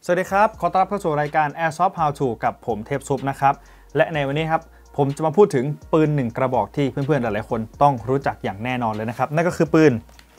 สวัสดีครับขอต้อนรับเข้าสู่รายการ Airsoft How To กับผมเทพซุปนะครับและในวันนี้ครับผมจะมาพูดถึงปืน1กระบอกที่เพื่อนๆหลายๆคนต้องรู้จักอย่างแน่นอนเลยนะครับนั่นก็คือปืน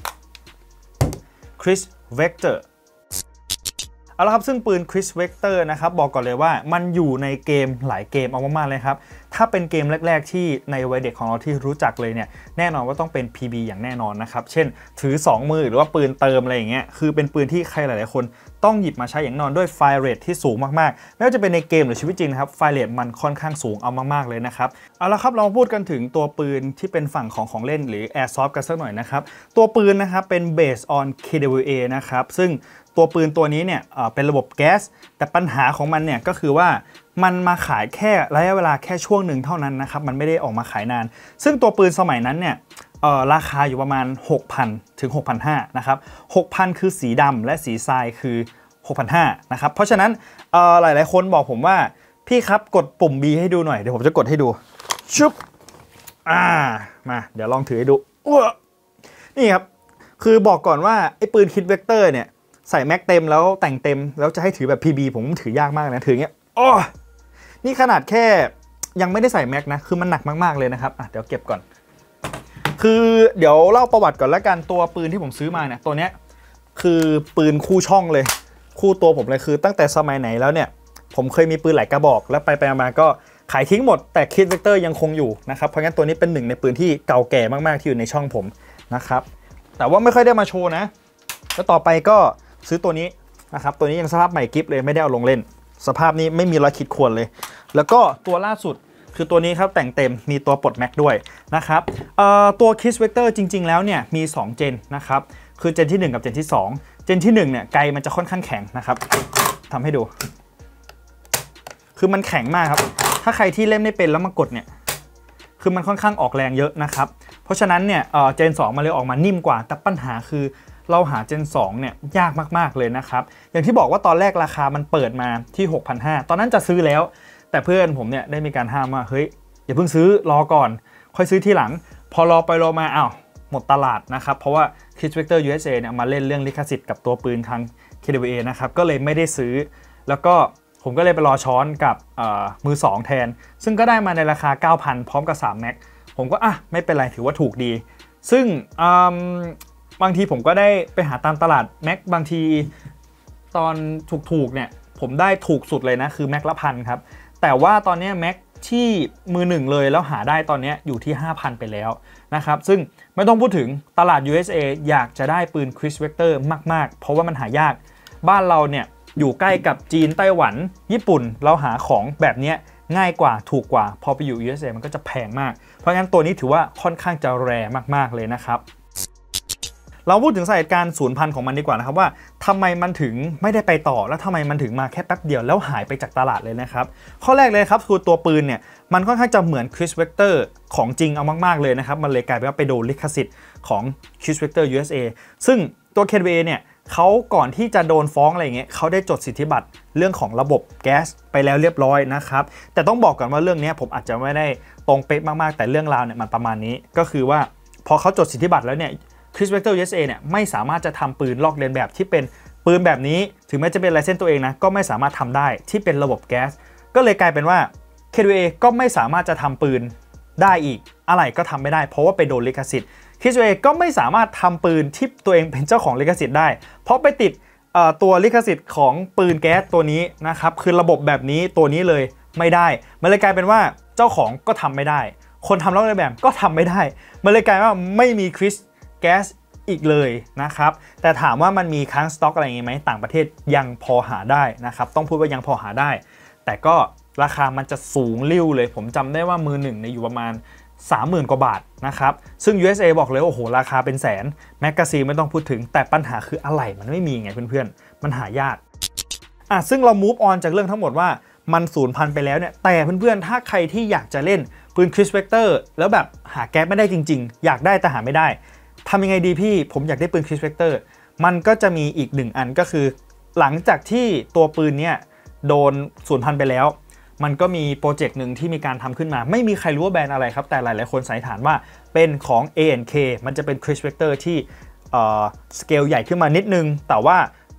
Kriss Vector เอาละครับซึ่งปืน Kriss Vector นะครับบอกก่อนเลยว่ามันอยู่ในเกมหลายเกมเอามากๆเลยครับถ้าเป็นเกมแรกๆที่ในวัยเด็กของเราที่รู้จักเลยเนี่ยแน่นอนว่าต้องเป็น PB อย่างแน่นอนนะครับเช่นถือ2มือหรือว่าปืนเติมอะไรอย่างเงี้ยคือเป็นปืนที่ใครหลายๆคนต้องหยิบมาใช้อย่างนอนด้วยไฟเรทที่สูงมากๆไม่ว่าจะเป็นในเกมหรือชีวิตจริงนะครับไฟเรทมันค่อนข้างสูงเอามากๆเลยนะครับเอาละครับเราพูดกันถึงตัวปืนที่เป็นฝั่งของเล่นหรือ Airsoft กันสักหน่อยนะครับตัวปืนนะครับเป็น based on KWA นะครับซึ่งตัวปืนตัวนี้เนี่ยเป็นระบบแก๊สแต่ปัญหาของมันเนี่ยก็คือว่ามันมาขายแค่ระยะเวลาแค่ช่วงหนึ่งเท่านั้นนะครับมันไม่ได้ออกมาขายนานซึ่งตัวปืนสมัยนั้นเนี่ยราคาอยู่ประมาณ 6,000 ถึง 6,500 นะครับ 6,000 คือสีดำและสีทรายคือ 6,500 นะครับเพราะฉะนั้นหลายๆคนบอกผมว่าพี่ครับกดปุ่ม B ให้ดูหน่อยเดี๋ยวผมจะกดให้ดูชุบมาเดี๋ยวลองถือให้ดูนี่ครับคือบอกก่อนว่าไอ้ปืน Kriss Vector เนี่ยใส่แม็กเต็มแล้วแต่งเต็มแล้วจะให้ถือแบบ PB ผมถือยากมากนะถืออย่างเงี้ยนี่ขนาดแค่ยังไม่ได้ใส่แม็กนะคือมันหนักมากๆเลยนะครับเดี๋ยวเก็บก่อนคือเดี๋ยวเล่าประวัติก่อนแล้วกันตัวปืนที่ผมซื้อมาเนี่ยตัวเนี้ยคือปืนคู่ช่องเลยคู่ตัวผมเลยคือตั้งแต่สมัยไหนแล้วเนี่ยผมเคยมีปืนหลายกระบอกแล้วไปมาก็ขายทิ้งหมดแต่ Kriss Vector ยังคงอยู่นะครับเพราะงั้นตัวนี้เป็นหนึ่งในปืนที่เก่าแก่มากๆที่อยู่ในช่องผมนะครับแต่ว่าไม่ค่อยได้มาโชว์นะแล้วต่อไปก็ซื้อตัวนี้นะครับตัวนี้ยังสภาพใหม่กิ๊บเลยไม่ได้เอาลงเล่นสภาพนี้ไม่มีรอยขีดข่วนเลยแล้วก็ตัวล่าสุดคือตัวนี้ครับแต่งเต็มมีตัวปลดแม็กด้วยนะครับตัว Kriss Vector จริงๆแล้วเนี่ยมี2เจนนะครับคือเจนที่1กับเจนที่2เจนที่1เนี่ยไกมันจะค่อนข้างแข็งนะครับทำให้ดูคือมันแข็งมากครับถ้าใครที่เล่นไม่เป็นแล้วมากดเนี่ยคือมันค่อนข้างออกแรงเยอะนะครับเพราะฉะนั้นเนี่ยเจน2มาเลยออกมานิ่มกว่าแต่ปัญหาคือเราหาเจน2เนี่ยยากมากๆเลยนะครับอย่างที่บอกว่าตอนแรกราคามันเปิดมาที่ 6,500 ตอนนั้นจะซื้อแล้วแต่เพื่อนผมเนี่ยได้มีการห้ามว่าเฮ้ยอย่าเพิ่งซื้อรอก่อนค่อยซื้อทีหลังพอรอไปรอมาหมดตลาดนะครับเพราะว่า Kriss Vector USA เนี่ยมาเล่นเรื่องลิขสิทธิ์กับตัวปืนทาง KWA นะครับก็เลยไม่ได้ซื้อแล้วก็ผมก็เลยไปรอช้อนกับมือ2แทนซึ่งก็ได้มาในราคา 9,000 พร้อมกับ3แม็กผมก็ไม่เป็นไรถือว่าถูกดีซึ่งบางทีผมก็ได้ไปหาตามตลาดแม็กบางทีตอนถูกเนี่ยผมได้ถูกสุดเลยนะคือแม็กละ1,000ครับแต่ว่าตอนนี้แม็กที่มือ1เลยแล้วหาได้ตอนนี้อยู่ที่ 5,000 ไปแล้วนะครับซึ่งไม่ต้องพูดถึงตลาด USA อยากจะได้ปืน Kriss Vector มากๆเพราะว่ามันหายากบ้านเราเนี่ยอยู่ใกล้กับจีนไต้หวันญี่ปุ่นเราหาของแบบนี้ง่ายกว่าถูกกว่าพอไปอยู่ USA มันก็จะแพงมากเพราะงั้นตัวนี้ถือว่าค่อนข้างจะแรร์มากๆเลยนะครับเราพูดถึงสาเหตุการสูญพันธุ์ของมันดีกว่านะครับว่าทำไมมันถึงไม่ได้ไปต่อแล้วทำไมมันถึงมาแค่แป๊บเดียวแล้วหายไปจากตลาดเลยนะครับข้อแรกเลยครับคือตัวปืนเนี่ยมันค่อนข้างจะเหมือน Kriss Vector ของจริงเอามากๆเลยนะครับมันเลยกลายเป็นว่าไปโดนลิขสิทธิ์ของ Kriss Vector USA ซึ่งตัว KWA เนี่ยเขาก่อนที่จะโดนฟ้องอะไรเงี้ยเขาได้จดสิทธิบัตรเรื่องของระบบแก๊สไปแล้วเรียบร้อยนะครับแต่ต้องบอกก่อนว่าเรื่องนี้ผมอาจจะไม่ได้ตรงเป๊ะมากๆแต่เรื่องราวเนี่ยมันประมาณนี้ก็คือว่าพอเขาจดสิทธิบัตรแล้วเนี่ยKriss Vector USA เนี่ยไม่สามารถจะทำปืนลอกเลียนแบบที่เป็นปืนแบบนี้ถึงแม้จะเป็นลายเส้นตัวเองนะก็ไม่สามารถทำได้ที่เป็นระบบแก๊สก็เลยกลายเป็นว่า KWA ก็ไม่สามารถจะทำปืนได้อีกอะไรก็ทำไม่ได้เพราะว่าไปโดนลิขสิทธิ์ KWA ก็ไม่สามารถทำปืนที่ตัวเองเป็นเจ้าของลิขสิทธิ์ได้เพราะไปติดตัวลิขสิทธิ์ของปืนแก๊สตัวนี้นะครับคือระบบแบบนี้ตัวนี้เลยไม่ได้มันเลยกลายเป็นว่าเจ้าของก็ทำไม่ได้คนทำลอกเลียนแบบก็ทำไม่ได้มันเลยกลายว่าไม่มีKrissแก๊สอีกเลยนะครับแต่ถามว่ามันมีค้างสต็อกอะไรอย่างงี้ไหมต่างประเทศยังพอหาได้นะครับต้องพูดว่ายังพอหาได้แต่ก็ราคามันจะสูงลิ่วเลยผมจำได้ว่ามือหนึ่งเนี่ยอยู่ประมาณ 30,000 กว่าบาทนะครับซึ่ง USA บอกเลยโอ้โหราคาเป็นแสนแมกกาซีนไม่ต้องพูดถึงแต่ปัญหาคืออะไหล่มันไม่มีไงเพื่อนๆมันหายากซึ่งเรา move on จากเรื่องทั้งหมดว่ามันสูญพันธุ์ไปแล้วเนี่ยแต่เพื่อนๆถ้าใครที่อยากจะเล่นปืน Kriss Vector แล้วแบบหาแก๊สไม่ได้จริงๆอยากได้แต่หาไม่ได้ทำยังไงดีพี่ผมอยากได้ปืน Kriss Vector มันก็จะมีอีก1อันก็คือหลังจากที่ตัวปืนเนี่ยโดนสูญพันธุ์ไปแล้วมันก็มีโปรเจกต์หนึ่งที่มีการทำขึ้นมาไม่มีใครรู้ว่าแบรนด์อะไรครับแต่หลายๆคนสันนิษฐานว่าเป็นของ A&K มันจะเป็น Kriss Vector ที่สเกลใหญ่ขึ้นมานิดนึงแต่ว่า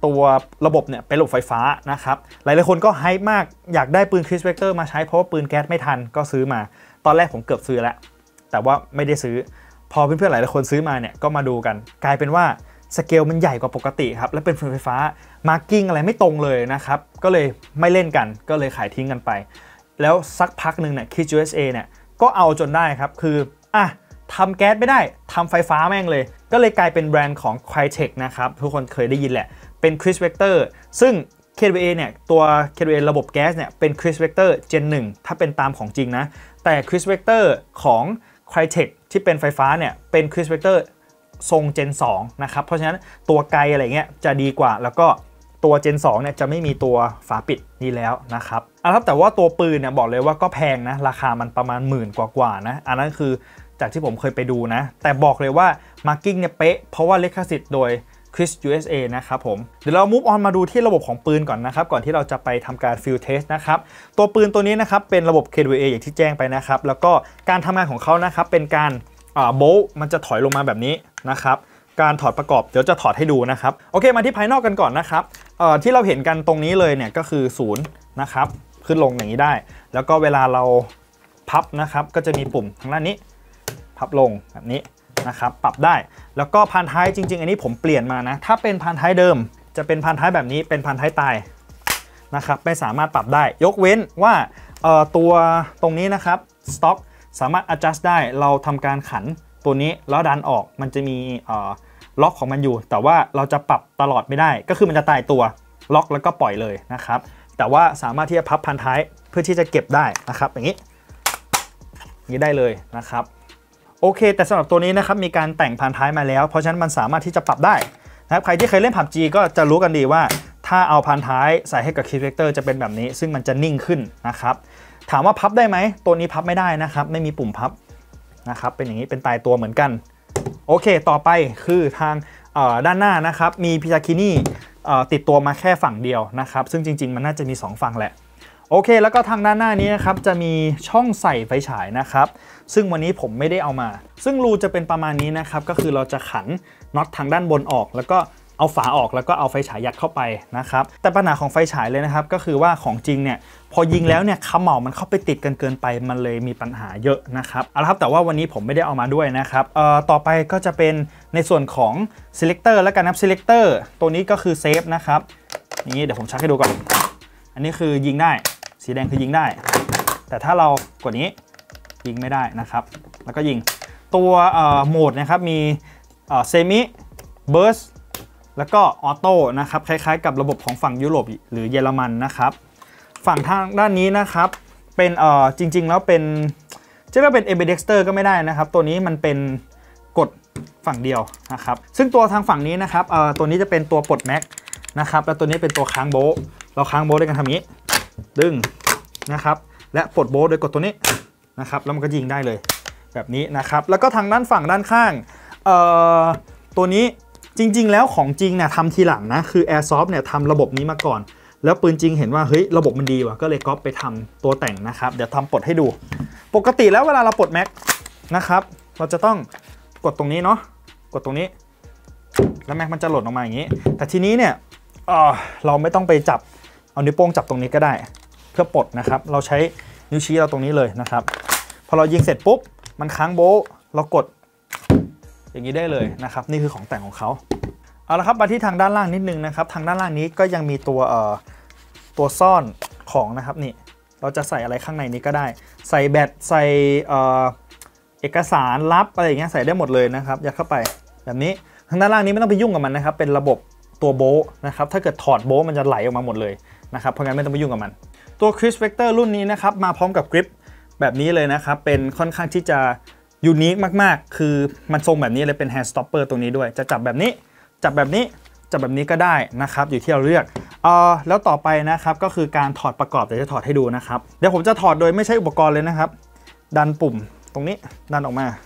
ตัวระบบเนี่ยเป็นระบบไฟฟ้านะครับหลายๆคนก็ไฮป์มากอยากได้ปืนคริสเวกเตอร์มาใช้เพราะว่าปืนแก๊สไม่ทันก็ซื้อมาตอนแรกผมเกือบซื้อแล้วแต่ว่าไม่ได้ซื้อพอเพื่อนๆหลายๆคนซื้อมาเนี่ยก็มาดูกันกลายเป็นว่าสเกลมันใหญ่กว่าปกติครับและเป็นปืนไฟฟ้ามาร์กิ้งอะไรไม่ตรงเลยนะครับก็เลยไม่เล่นกันก็เลยขายทิ้งกันไปแล้วสักพักหนึ่งเนี่ย Kit USA เนี่ยก็เอาจนได้ครับคือทำแก๊สไม่ได้ทำไฟฟ้าแม่งเลยก็เลยกลายเป็นแบรนด์ของ Crytek นะครับทุกคนเคยได้ยินแหละเป็น Chris Vector ซึ่ง KVA เนี่ยตัว KVA ระบบแก๊สเนี่ยเป็น Chris Vector Gen 1ถ้าเป็นตามของจริงนะแต่ Chris Vector ของ Crytek ที่เป็นไฟฟ้าเนี่ยเป็น Chris Vector ทรง Gen 2นะครับเพราะฉะนั้นตัวไกลอะไรเงี้ยจะดีกว่าแล้วก็ตัว Gen 2เนี่ยจะไม่มีตัวฝาปิดนี้แล้วนะครับแต่ว่าตัวปืนเนี่ยบอกเลยว่าก็แพงนะราคามันประมาณ10,000กว่านะอันนั้นคือจากที่ผมเคยไปดูนะแต่บอกเลยว่า marking เนี่ยเป๊ะเพราะว่าลิขสิทธิ์โดย Chris USA นะครับผมเดี๋ยวเรา move on มาดูที่ระบบของปืนก่อนนะครับก่อนที่เราจะไปทำการ field test นะครับตัวปืนตัวนี้นะครับเป็นระบบ KVA อย่างที่แจ้งไปนะครับแล้วก็การทำงานของเขานะครับเป็นการโบล์มันจะถอยลงมาแบบนี้นะครับการถอดประกอบเดี๋ยวจะถอดให้ดูนะครับโอเคมาที่ภายนอกกันก่อนนะครับที่เราเห็นกันตรงนี้เลยเนี่ยก็คือ0นะครับขึ้นลงอย่างนี้ได้แล้วก็เวลาเราพับนะครับก็จะมีปุ่มทางด้านนี้พับลงแบบนี้นะครับปรับได้แล้วก็พานท้ายจริงๆอันนี้ผมเปลี่ยนมานะถ้าเป็นพานท้ายเดิมจะเป็นพานท้ายแบบนี้เป็นพานท้ายตายนะครับไม่สามารถปรับได้ยกเว้นว่าตัวตรงนี้นะครับสต็อกสามารถ adjust ได้เราทำการขันตัวนี้แล้วดันออกมันจะมีล็อกของมันอยู่แต่ว่าเราจะปรับตลอดไม่ได้ก็คือมันจะตายตัวล็อกแล้วก็ปล่อยเลยนะครับแต่ว่าสามารถที่จะพับพันท้ายเพื่อที่จะเก็บได้นะครับอย่างนี้ได้เลยนะครับโอเคแต่สำหรับตัวนี้นะครับมีการแต่งพันท้ายมาแล้วเพราะฉะนั้นมันสามารถที่จะปรับได้นะครับใครที่เคยเล่น PUBG ก็จะรู้กันดีว่าถ้าเอาพันท้ายใส่ให้กับ Kit Vector จะเป็นแบบนี้ซึ่งมันจะนิ่งขึ้นนะครับถามว่าพับได้ไหมตัวนี้พับไม่ได้นะครับไม่มีปุ่มพับนะครับเป็นอย่างนี้เป็นตายตัวเหมือนกันโอเคต่อไปคือทางด้านหน้านะครับมีพิซาคินี่ติดตัวมาแค่ฝั่งเดียวนะครับซึ่งจริงๆมันน่าจะมี2ฝั่งแหละโอเคแล้วก็ทางด้านหน้านี้นะครับจะมีช่องใส่ไฟฉายนะครับซึ่งวันนี้ผมไม่ได้เอามาซึ่งรูจะเป็นประมาณนี้นะครับก็คือเราจะขันน็อตทางด้านบนออกแล้วก็เอาฝาออกแล้วก็เอาไฟฉายยัดเข้าไปนะครับแต่ปัญหาของไฟฉายเลยนะครับก็คือว่าของจริงเนี่ยพอยิงแล้วเนี่ยเขม่ามันเข้าไปติดกันเกินไปมันเลยมีปัญหาเยอะนะครับเอาละครับแต่ว่าวันนี้ผมไม่ได้เอามาด้วยนะครับต่อไปก็จะเป็นในส่วนของ selector แล้วกันนะ selector ตัวนี้ก็คือเซฟนะครับอย่างนี้เดี๋ยวผมชักให้ดูก่อนอันนี้คือยิงได้สีแดงคือยิงได้แต่ถ้าเรากดนี้ยิงไม่ได้นะครับแล้วก็ยิงตัวโหมดนะครับมีเซมิเบิร์สแล้วก็ออโต้นะครับคล้ายๆกับระบบของฝั่งยุโรปหรือเยอรมันนะครับฝั่งทางด้านนี้นะครับเป็นจริงๆแล้วเป็นจะเรียกว่าเป็น ambidexter ก็ไม่ได้นะครับตัวนี้มันเป็นกดฝั่งเดียวนะครับซึ่งตัวทางฝั่งนี้นะครับตัวนี้จะเป็นตัวปลดแม็กนะครับแล้วตัวนี้เป็นตัวค้างโบว์เราค้างโบว์ด้วยกันทำนี้ดึงนะครับและปลดโบว์โดยกดตัวนี้นะครับแล้วมันก็ยิงได้เลยแบบนี้นะครับแล้วก็ทางด้านฝั่งด้านข้างตัวนี้จริงๆแล้วของจริงเนี่ยทำทีหลังนะคือ Airsoft เนี่ยทำระบบนี้มาก่อนแล้วปืนจริงเห็นว่าเฮ้ยระบบมันดีว่ะก็เลยก๊อปไปทำตัวแต่งนะครับเดี๋ยวทำปลดให้ดูปกติแล้วเวลาเราปลดแม็กนะครับเราจะต้องกดตรงนี้เนาะกดตรงนี้แล้วแม็กมันจะหล่นออกมาอย่างนี้แต่ทีนี้เนี่ยเราไม่ต้องไปจับเอานิ้วโป้งจับตรงนี้ก็ได้เพื่อปลดนะครับเราใช้นิ้วชี้เราตรงนี้เลยนะครับพอเรายิงเสร็จปุ๊บมันค้างโบว์เรากดอย่างนี้ได้เลยนะครับนี่คือของแต่งของเขาเอาละครับมาที่ทางด้านล่างนิดนึงนะครับทางด้านล่างนี้ก็ยังมีตัวซ่อนของนะครับนี่เราจะใส่อะไรข้างในนี้ก็ได้ใส่แบตใส่เอกสารลับอะไรอย่างเงี้ยใส่ได้หมดเลยนะครับยัดเข้าไปแบบนี้ทางด้านล่างนี้ไม่ต้องไปยุ่งกับมันนะครับเป็นระบบตัวโบว์นะครับถ้าเกิดถอดโบว์มันจะไหลออกมาหมดเลยนะครับเพราะงั้นไม่ต้องไปยุ่งกับมันตัว Chris Vector รุ่นนี้นะครับมาพร้อมกับกริปแบบนี้เลยนะครับเป็นค่อนข้างที่จะยูนิคมากๆคือมันทรงแบบนี้เลยเป็น hand stopper ตรงนี้ด้วยจะจับแบบนี้จับแบบนี้จับแบบนี้ก็ได้นะครับอยู่ที่เราเลือกแล้วต่อไปนะครับก็คือการถอดประกอบเดี๋ยวจะถอดให้ดูนะครับเดี๋ยวผมจะถอดโดยไม่ใช้อุปกรณ์เลยนะครับดันปุ่มตรงนี้ดันออกมา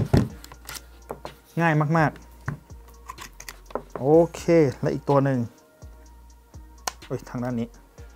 ง่ายมากๆโอเคและอีกตัวหนึ่งทางด้านนี้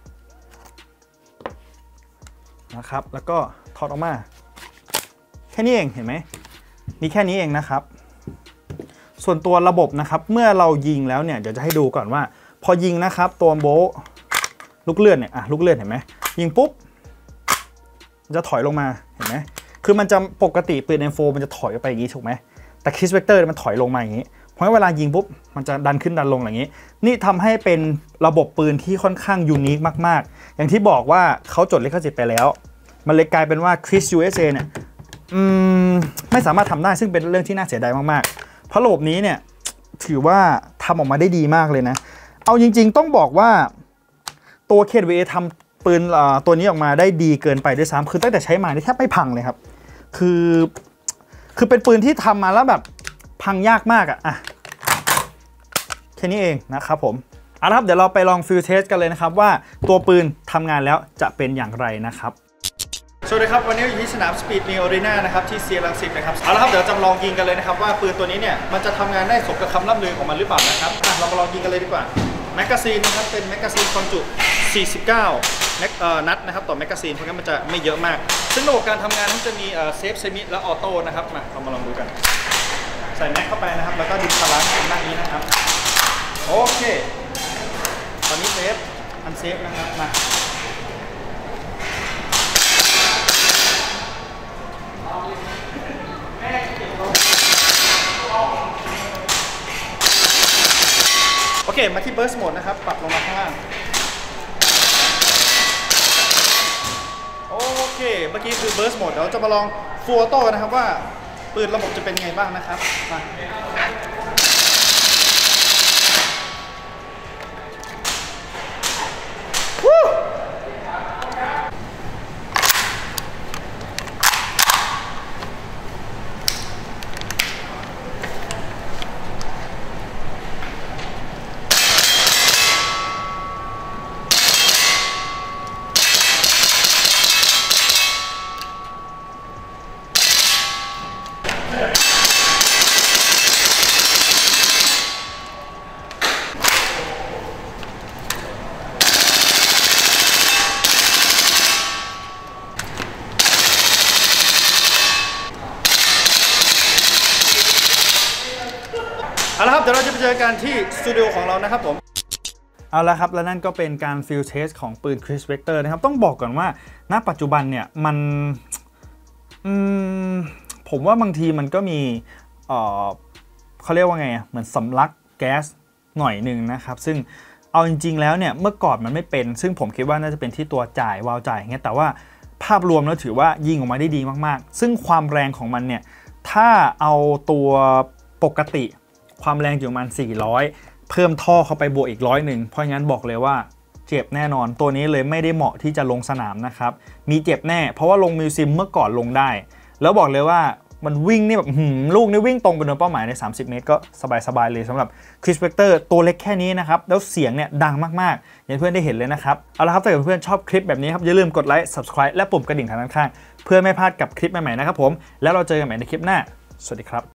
นะครับแล้วก็ถอดออกมาแค่นี้เองเห็นไหมมีแค่นี้เองนะครับส่วนตัวระบบนะครับเมื่อเรายิงแล้วเนี่ยเดี๋ยวจะให้ดูก่อนว่าพอยิงนะครับตัวโบลูกเลื่อนเนี่ยลูกเลื่อนเห็นไหมยิงปุ๊บมันจะถอยลงมาเห็นไหมคือมันจะปกติปืน M4 มันจะถอยไปอย่างนี้ถูกไหมแต่ Chris Vector มันถอยลงมาอย่างนี้เพราะเวลายิงปุ๊บมันจะดันขึ้นดันลงอย่างนี้นี่ทำให้เป็นระบบปืนที่ค่อนข้างยูนิคมากๆอย่างที่บอกว่าเขาจดลิขสิทธิ์ไปแล้วมันเลยกลายเป็นว่า Chris USA เนี่ยไม่สามารถทำได้ซึ่งเป็นเรื่องที่น่าเสียดายมากๆเพราะระบบนี้เนี่ยถือว่าทำออกมาได้ดีมากเลยนะเอาจริงๆต้องบอกว่าตัว KWA ทำปืนตัวนี้ออกมาได้ดีเกินไปด้วยซ้ำคือตั้งแต่ใช้มาแทบไม่พังเลยครับคือเป็นปืนที่ทำมาแล้วแบบพังยากมากอะแค่นี้เองนะครับผมเอาละครับเดี๋ยวเราไปลองฟิลเทสกันเลยนะครับว่าตัวปืนทำงานแล้วจะเป็นอย่างไรนะครับสวัสดีครับวันนี้อยู่ที่สนาม Speed Neo Arena นะครับที่เซียรังสิตนะครับเอาละครับเดี๋ยวจำลองยิงกันเลยนะครับว่าปืนตัวนี้เนี่ยมันจะทำงานได้สมกับคำล่ำลือของมันหรือเปล่านะครับเรามาลองยิงกันเลยดีกว่าแมกกาซีนนะครับเป็นแมกกาซีนความจุ 49 นัดนะครับต่อแมกกาซีนเพราะงั้นมันจะไม่เยอะมากซึ่งระบบการทำงานมันจะมีเซฟเซมิและออโต้นะครับเรามาลองดูกันใส่แม็กเข้าไปนะครับแล้วก็ดึงพลังด้านนี้นะครับโอเคตอนนี้เซฟอันเซฟนะครับมาโอเคมาที่ Burst Mode นะครับปรับลงมาข้างล่างโอเคเมื่อกี้คือ Burst Mode เดี๋ยวจะมาลอง Full Auto นะครับว่าปืนระบบจะเป็นไงบ้างนะครับมาเอาละครับเดี๋ยวเราจะไปเจอกันที่สตูดิโอของเรานะครับผมเอาละครับและนั่นก็เป็นการฟิลเทสของปืน Chris Vector นะครับต้องบอกก่อนว่าณปัจจุบันเนี่ยมันผมว่าบางทีมันก็มีเขาเรียกว่าไงเหมือนสำลักแก๊สหน่อยหนึ่งนะครับซึ่งเอาจริงๆแล้วเนี่ยเมื่อก่อนมันไม่เป็นซึ่งผมคิดว่าน่าจะเป็นที่ตัวจ่ายวาล์วจ่ายอย่างเงี้ยแต่ว่าภาพรวมแล้วถือว่ายิงออกมาได้ดีมากๆซึ่งความแรงของมันเนี่ยถ้าเอาตัวปกติความแรงอยู่ประมาณ400เพิ่มท่อเข้าไปบวกอีก100เพราะงั้นบอกเลยว่าเจ็บแน่นอนตัวนี้เลยไม่ได้เหมาะที่จะลงสนามนะครับมีเจ็บแน่เพราะว่าลงมิวซิมเมื่อก่อนลงได้แล้วบอกเลยว่ามันวิ่งนี่แบบลูกนี่วิ่งตรงไปโดนเป้าหมายใน30 เมตรก็สบายๆเลยสำหรับ Chris Vector ตัวเล็กแค่นี้นะครับแล้วเสียงเนี่ยดังมากๆอย่างเพื่อนได้เห็นเลยนะครับเอาละครับถ้าเกิดเพื่อนชอบคลิปแบบนี้ครับอย่าลืมกดไลค์ Subscribe และปุ่มกระดิ่งทางด้านข้างเพื่อไม่พลาดกับคลิปใหม่ๆนะครับผมแล้วเราเจอกันใหม่ในคลิปหน้าสวัสดีครับ